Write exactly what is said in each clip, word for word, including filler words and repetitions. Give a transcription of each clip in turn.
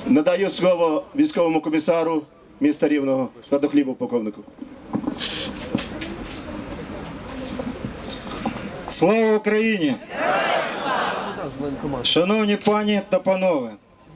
Надаю слово військовому комісару міста Рівного Твердохлібу полковнику. Слава Україні! Шановні пані та панове,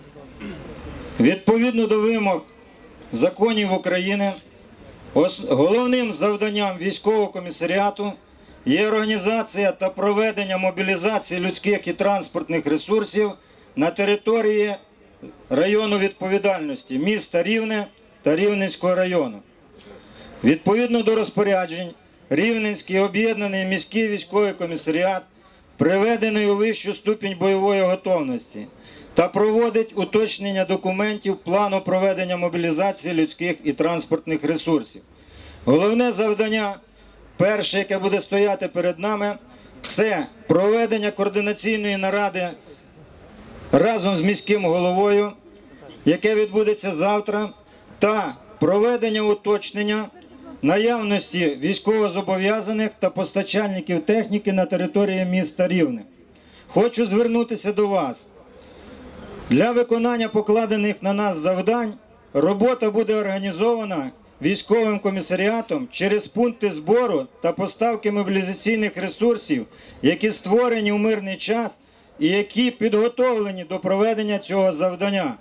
відповідно до вимог законів України, головним завданням військового комісаріату є організація та проведення мобілізації людських і транспортних ресурсів на території району відповідальності міста Рівне та Рівненського району. Відповідно до розпоряджень, Рівненський об'єднаний міський військовий комісаріат приведений у вищу ступінь бойової готовності та проводить уточнення документів плану проведення мобілізації людських і транспортних ресурсів. Головне завдання, перше, яке буде стояти перед нами, це проведення координаційної наради разом з міським головою, яке відбудеться завтра, та проведення уточнення наявності військовозобов'язаних та постачальників техніки на території міста Рівне. Хочу звернутися до вас. Для виконання покладених на нас завдань робота буде організована військовим комісаріатом через пункти збору та поставки мобілізаційних ресурсів, які створені у мирний час і які підготовлені до проведення цього завдання.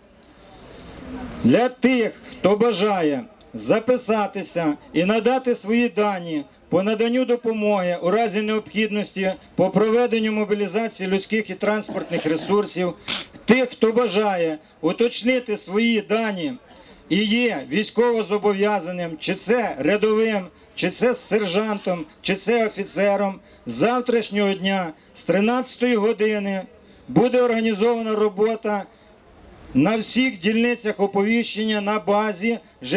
Для тих, хто бажає записатися і надати свої дані по наданню допомоги у разі необхідності по проведенню мобілізації людських і транспортних ресурсів, тих, хто бажає уточнити свої дані і є військовозобов'язаним, чи це рядовим, чи це сержантом, чи це офіцером, з завтрашнього дня з тринадцятої години буде організована робота на всіх дільницях оповіщення на базі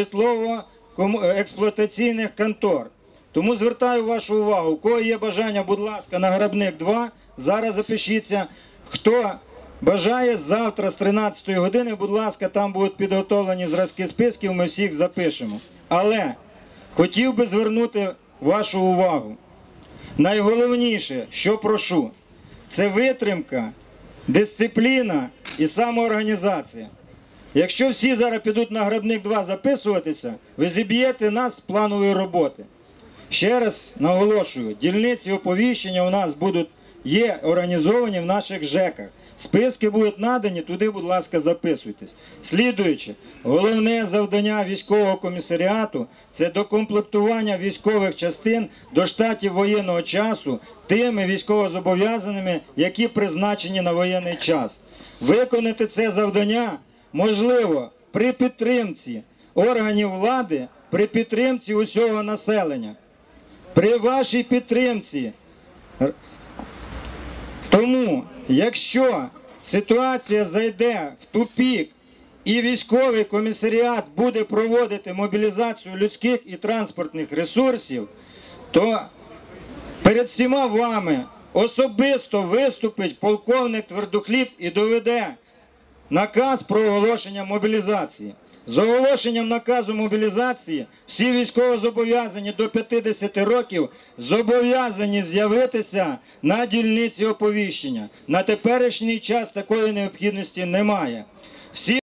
житлово-експлуатаційних контор. Тому звертаю вашу увагу, у кого є бажання, будь ласка, на Грабник два, зараз запишіться. Хто бажає, завтра з тринадцятої години, будь ласка, там будуть підготовлені зразки списків, ми всіх запишемо. Але хотів би звернути вашу увагу. Найголовніше, що прошу, це витримка, дисципліна і самоорганізація. Якщо всі зараз підуть на Грабник два записуватися, ви зіб'єте нас з планової роботи. Ще раз наголошую, дільниці оповіщення у нас будуть, є організовані в наших ЖЕКах. Списки будуть надані, туди, будь ласка, записуйтесь. Слідуючи, головне завдання військового комісаріату – це докомплектування військових частин до штатів воєнного часу тими військовозобов'язаними, які призначені на воєнний час. Виконати це завдання можливо при підтримці органів влади, при підтримці усього населення. При вашій підтримці. Тому, якщо ситуація зайде в тупік і військовий комісаріат буде проводити мобілізацію людських і транспортних ресурсів, то перед всіма вами особисто виступить полковник Твердохліб і доведе наказ про оголошення мобілізації. З оголошенням наказу мобілізації всі військовозобов'язані до п'ятдесяти років зобов'язані з'явитися на дільниці оповіщення. На теперішній час такої необхідності немає. Всі